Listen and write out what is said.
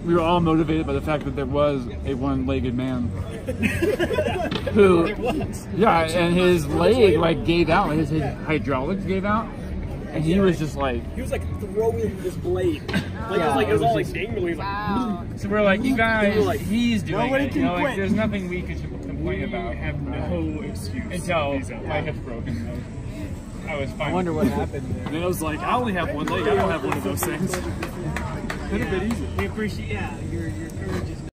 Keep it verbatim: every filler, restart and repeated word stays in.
we were all motivated by the fact that there was a one-legged man who, yeah, and his leg like gave out, his, his hydraulics gave out, and he was just like, he was like throwing this blade, like yeah, it was like it was, it was all like dangling. Wow. Like, so we're like, you guys, like, he's doing nobody it. can You know, like, quit. there's nothing we could complain about. We have no excuse until my hip's broken. Though. I was fine. I wonder what happened there. And I was like, I only have one leg. I don't have one of those things. Could have been easy. We appreciate, yeah, your your courage is.